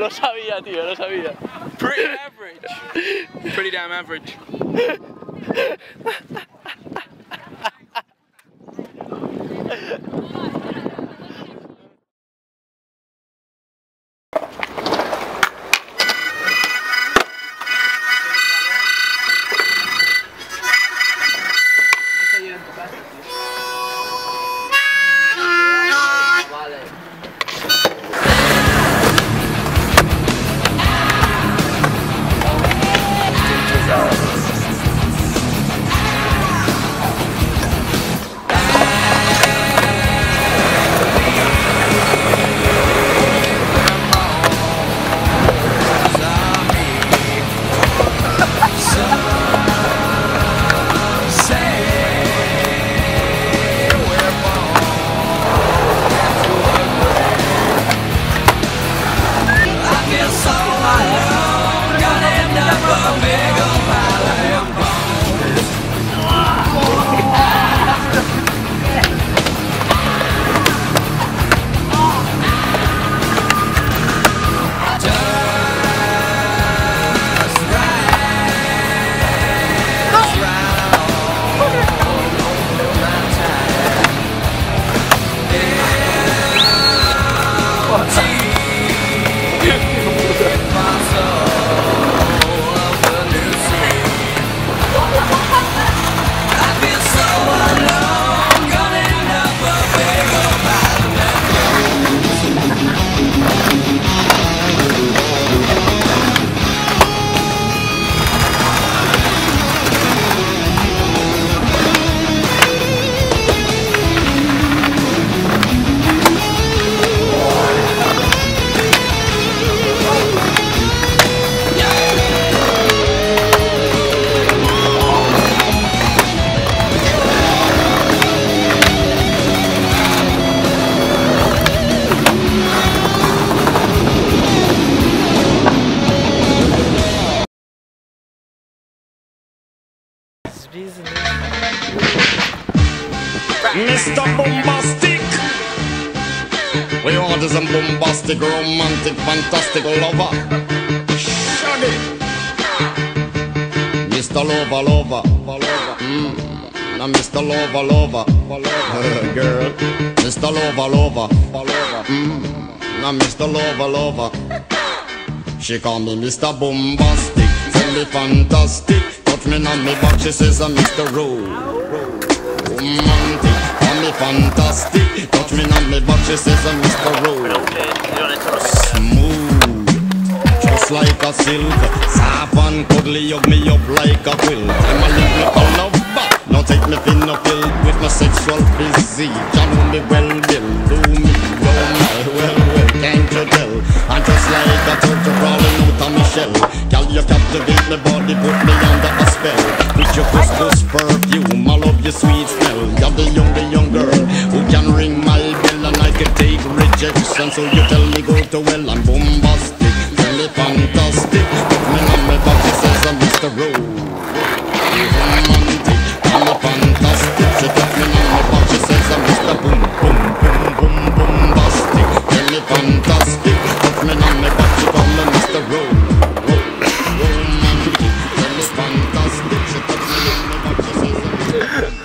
Lo sabía, tío, lo sabía. Pretty average. Pretty damn average. Mr. Bombastic, we want is a bombastic, romantic, fantastic lover. Shaggy, Mr. Lover, now Mr. Lover, girl, Mr. Lover, now Mr. Lover. She call me Mr. Bombastic, tell me fantastic. Touch me on me back, she says I'm Mr. Romantic. Fantastic, touch me on me back, she says I'm Mr. Smooth, just like a silk, soft and cuddly, hug me up like a quilt. I'm a little lover, now take me thin up ill with my sexual physique. You know me well, Bill, do me well, can't you tell? I'm just like a turtle crawling out of my shell. Girl, you captivate my body, put me under a spell. With your couscous perfume, I love your sweet smell. You're the young girl who can ring my bell, and I can take rejection. So you tell me go to well, I'm bombastic, tell me fantastic. Put me on my back, she says I'm Mr. Romantic, tell me fantastic. She put me on my back, she says I'm Mr. Bombastic, tell me fantastic. Put me on my back, she call me Mr. Romantic, tell me fantastic. She put me on my back, she says I'm Mr.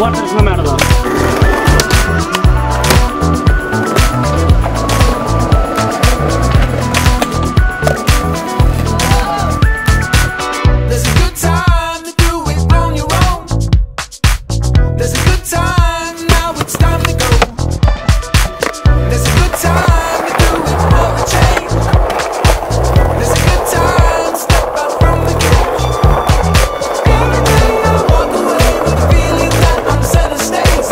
Guarda's una merda. There's a good time to do it on your own. There's a good time, now it's time to go. There's a good time to do it for a change. There's a good time, step out from the gate. Every day I walk away with the feeling that I'm center stage.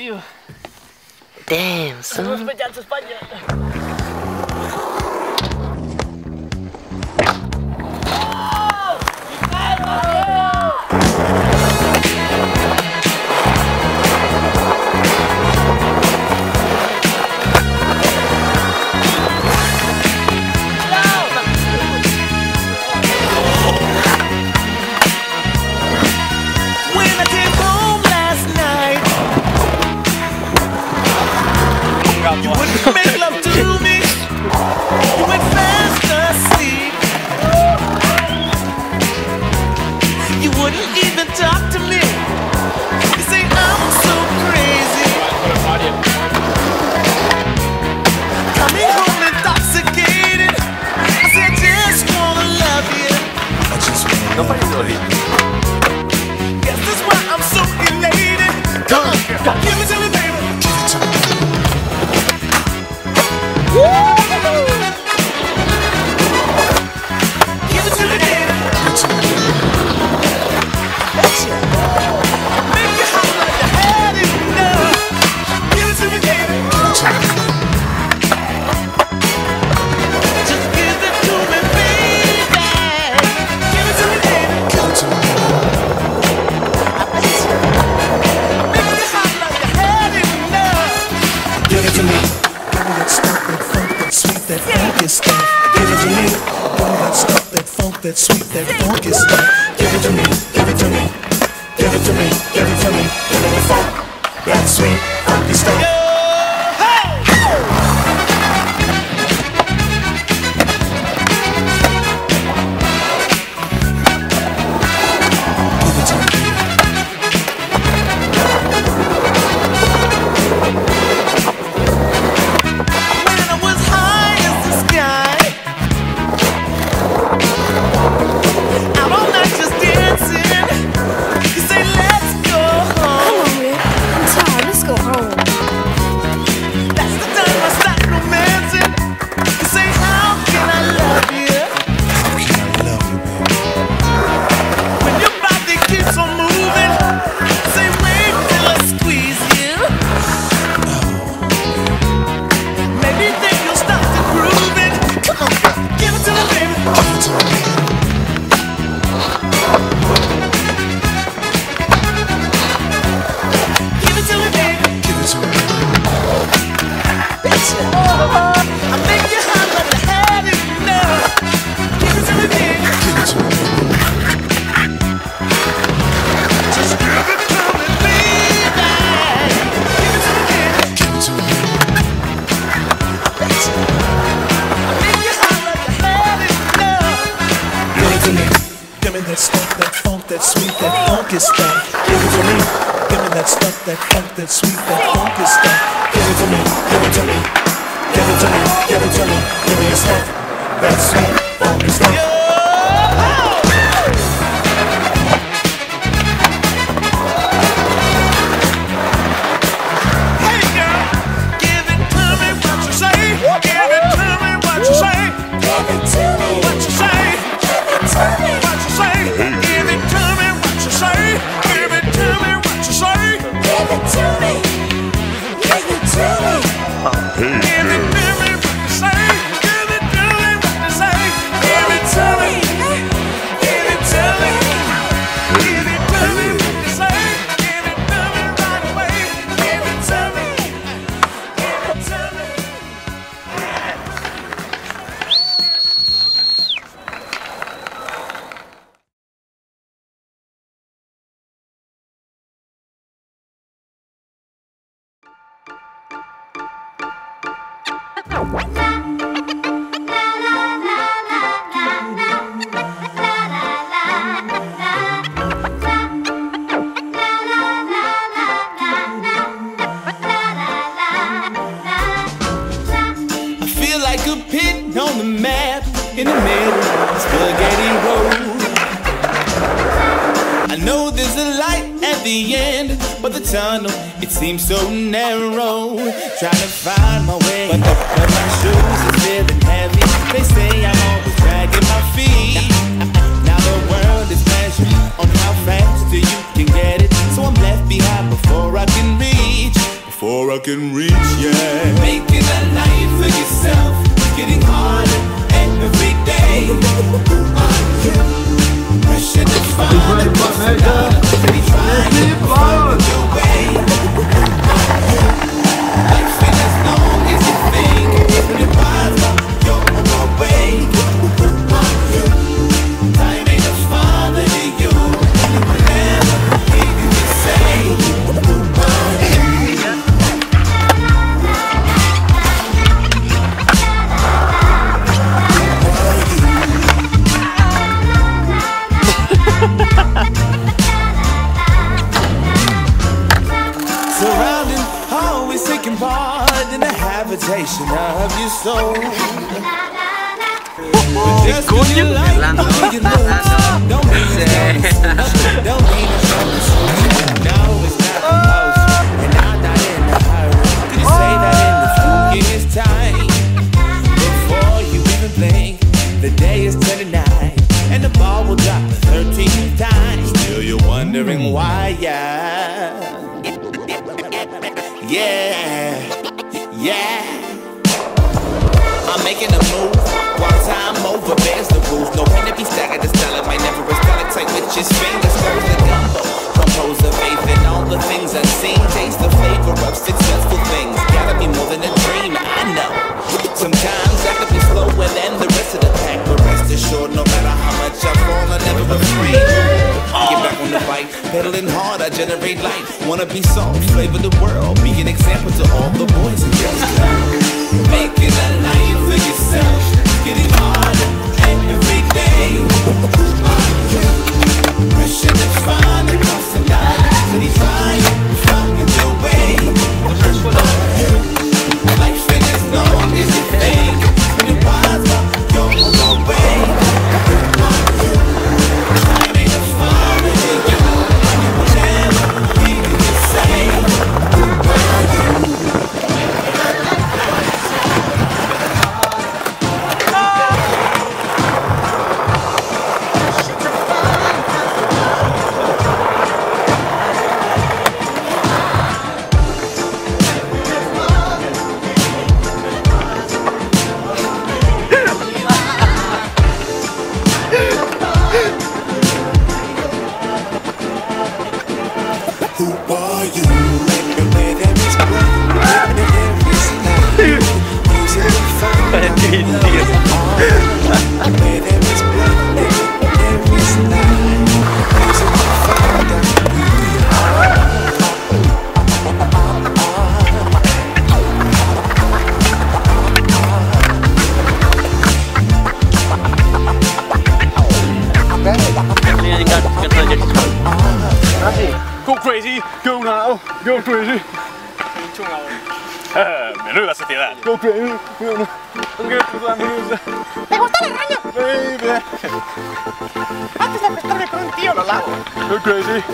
you. Damn, son. You wouldn't make love to me. You went fast asleep. You wouldn't even talk to me. You say I'm so crazy. Coming home intoxicated. I said I just wanna love you. I just wanna love you. Yes, that's why I'm so elated. Come on, give it to me, baby. Give it to me. Give it to me, baby. Betcha. Make you hot like you had enough. Give it to me, baby. Just give it to me, baby. Give it to me, baby. Give it to me. I betcha. Make you hot like you had enough. Give it to me. That stuff, that funk, that sweet, that funky stuff. Give it to me. All that stuff, that funk, that sweet, that funky stuff. Give it to me. Give it to me. Give it to me. Give it to me. Give me the funk, that sweet, funky stuff. That stuff, that funk, that sweet, that funky stuff. Give it to me. Give me that stuff, that funk, that sweet, that funky stuff. Give it to me. Give it to me. Give it to me. Give it to me. Give me your stuff, that sweet, funky stuff. Hey girl, give it to me. What you say? Give it to me. What you say? Give it to me. What you say? Give it to me. What you say? Give it to me. What you say? Give it to me. What you say? Give it to me. Give it to me. Give it to me. What you say? Give it to me. What you say? Give it to me. Give it to me. Give it to me. What you say? Give it to me right away. Give it to me. Give it to me. I feel like a pin on the map in the middle of Spaghetti Road. I know there's a light at the end, but the tunnel, it seems so narrow. Trying to find my way, but my shoes are feeling heavy. They say I'm always dragging my feet. Now the world is measured on how fast you can get it, so I'm left behind before I can reach I can reach, yeah. Making a life for yourself is getting harder every day. Pressure to find a possibility. Be trying to find your way. Life ain't as long as you think. Even if I'm your way. Time ain't a father to you. You will never hear you say. Surrounding, always taking part in the habitation of your soul. But just 'cause you like all you know, don't mean it's don't mean it's no, it's not the most, and I'm not in a hurry. Could you say that in a few years' time? Before you even blink, the day is 29, and the ball will drop 13 times. Still you're wondering why, yeah. I'm making a move while time over bears the rules. No pain to be staggered, the style might never a stalactite with just fingers. Stirs the gumbo, compose the faith in all the things unseen. Taste the flavor of successful things. Gotta be more than a dream, I know. Sometimes I could be slower than the rest of the pack, but rest assured, no matter how much I fall, I never afraid. Get back on the bike, pedaling hard, I generate light. Wanna be soft, flavor the world, be an example to all the boys and girls. Making a life for yourself, getting harder every day. Pressure to find the constant line, but he's trying to find your way. Life ain't as long as you think, when you're wise up, you're on your way. Time ain't a father to you, you will never hear you say. Who are you? Where there is blood, where there is life. Easily found. Where there is blood, where there is life. Easily found. Go crazy, go now, go crazy. Menuda sociedad. Go crazy, go now. ¿Te gusta la araña? Baby. Antes de prestarle con un tío lo lavo. Go crazy.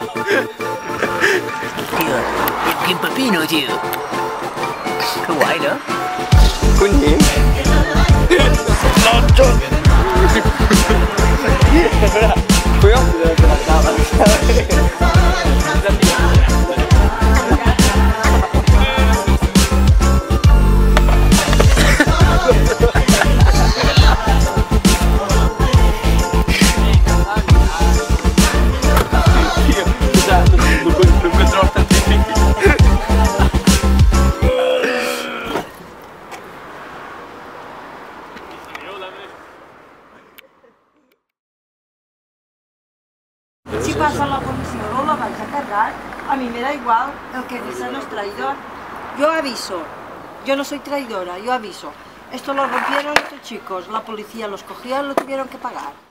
Tío, es bien papino, tío. Qué guay, ¿no? Coño. Si pasa la comisión o lo vais a cargar, a mí me da igual, el que dice no es traidor. Yo aviso, yo no soy traidora, yo aviso. Esto lo rompieron estos chicos, la policía los cogió y lo tuvieron que pagar.